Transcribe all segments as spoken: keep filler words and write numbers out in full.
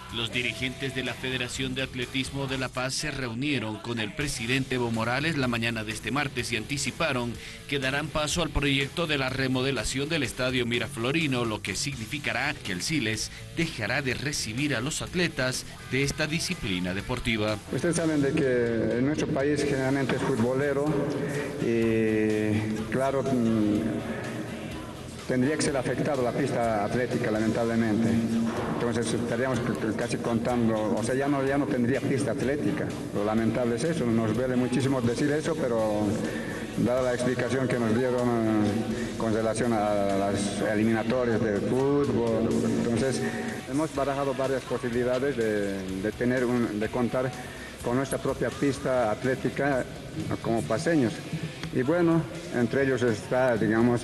Los dirigentes de la Federación de Atletismo de La Paz se reunieron con el presidente Evo Morales la mañana de este martes y anticiparon que darán paso al proyecto de la remodelación del Estadio Miraflorino, lo que significará que el Siles dejará de recibir a los atletas de esta disciplina deportiva. Ustedes saben de que en nuestro país generalmente es futbolero y claro, tendría que ser afectado la pista atlética, lamentablemente. Entonces estaríamos casi contando, o sea, ya no, ya no tendría pista atlética. Lo lamentable es eso, nos duele muchísimo decir eso, pero dada la explicación que nos dieron con relación a las eliminatorias de fútbol, entonces hemos barajado varias posibilidades de, de, tener un, de contar con nuestra propia pista atlética como paseños. Y bueno, entre ellos está, digamos,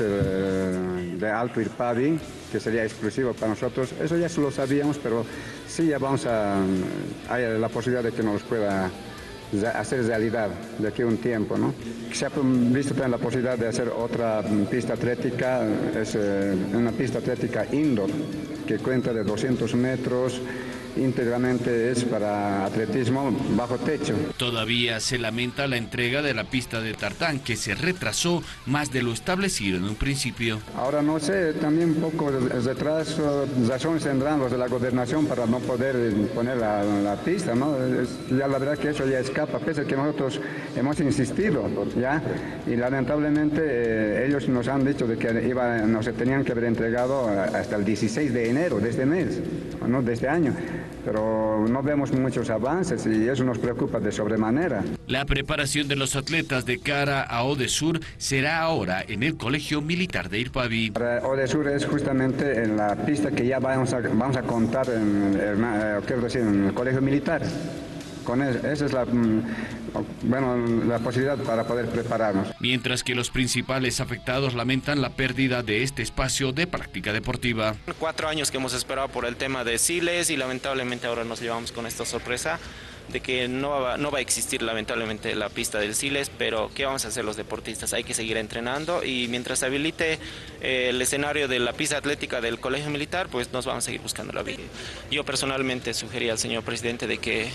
el de Alto Irpavi, que sería exclusivo para nosotros. Eso ya lo sabíamos, pero sí ya vamos a... hay la posibilidad de que nos pueda hacer realidad de aquí a un tiempo, ¿no? Se ha visto también la posibilidad de hacer otra pista atlética, es una pista atlética indoor, que cuenta de doscientos metros, íntegramente es para atletismo bajo techo. Todavía se lamenta la entrega de la pista de tartán, que se retrasó más de lo establecido en un principio. Ahora no sé, también un poco de retraso, razones tendrán los de la gobernación para no poder poner la, la pista, ¿no? Es, ya la verdad que eso ya escapa, pese a que nosotros hemos insistido, ¿ya? Y lamentablemente eh, ellos nos han dicho de que iba, nos tenían que haber entregado hasta el dieciséis de enero de este mes, ¿no? De este año. Pero no vemos muchos avances y eso nos preocupa de sobremanera. La preparación de los atletas de cara a Odesur será ahora en el Colegio Militar de Irpavi. Para Odesur es justamente en la pista que ya vamos a, vamos a contar en, en, en, quiero decir, en el Colegio Militar. Con eso, esa es la, bueno, la posibilidad para poder prepararnos. Mientras que los principales afectados lamentan la pérdida de este espacio de práctica deportiva. Cuatro años que hemos esperado por el tema de Siles y lamentablemente ahora nos llevamos con esta sorpresa de que no va, no va a existir lamentablemente la pista del Siles, pero ¿qué vamos a hacer los deportistas? Hay que seguir entrenando y mientras se habilite eh, el escenario de la pista atlética del Colegio Militar, pues nos vamos a seguir buscando la vida. Yo personalmente sugería al señor presidente de que,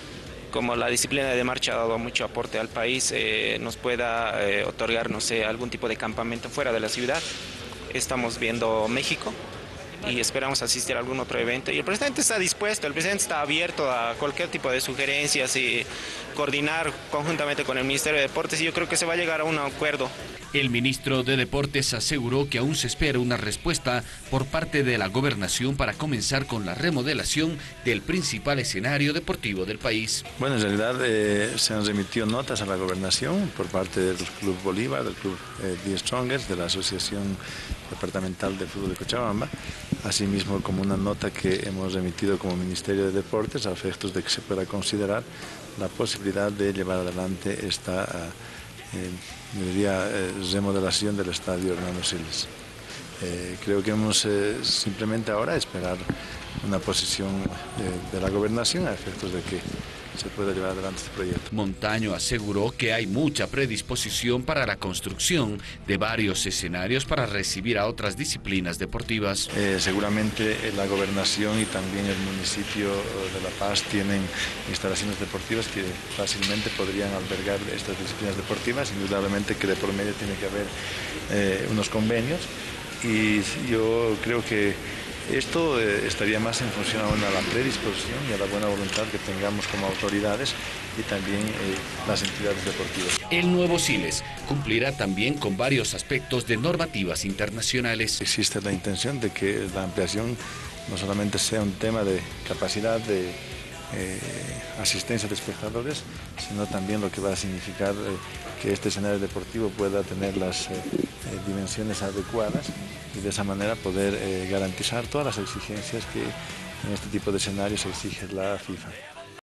como la disciplina de marcha ha dado mucho aporte al país, eh, nos pueda eh, otorgar, no sé, algún tipo de campamento fuera de la ciudad. Estamos viendo México y esperamos asistir a algún otro evento. Y el presidente está dispuesto, el presidente está abierto a cualquier tipo de sugerencias y coordinar conjuntamente con el Ministerio de Deportes y yo creo que se va a llegar a un acuerdo. El ministro de Deportes aseguró que aún se espera una respuesta por parte de la gobernación para comenzar con la remodelación del principal escenario deportivo del país. Bueno, en realidad eh, se han remitido notas a la gobernación por parte del Club Bolívar, del Club eh, The Strongest, de la Asociación Departamental de Fútbol de Cochabamba, asimismo como una nota que hemos remitido como Ministerio de Deportes a efectos de que se pueda considerar la posibilidad de llevar adelante esta eh, diría, eh, remodelación del estadio Hernando Siles. Eh, creo que hemos eh, simplemente ahora esperar una posición eh, de la gobernación a efectos de que se pueda llevar adelante este proyecto. Montaño aseguró que hay mucha predisposición para la construcción de varios escenarios para recibir a otras disciplinas deportivas. Eh, seguramente eh, la gobernación y también el municipio de La Paz tienen instalaciones deportivas que fácilmente podrían albergar estas disciplinas deportivas. Indudablemente que de por medio tiene que haber eh, unos convenios y yo creo que esto eh, estaría más en función a la predisposición y a la buena voluntad que tengamos como autoridades y también eh, las entidades deportivas. El nuevo Siles cumplirá también con varios aspectos de normativas internacionales. Existe la intención de que la ampliación no solamente sea un tema de capacidad de eh, asistencia de espectadores, sino también lo que va a significar eh, que este escenario deportivo pueda tener las eh, eh, dimensiones adecuadas y de esa manera poder eh, garantizar todas las exigencias que en este tipo de escenarios exige la FIFA.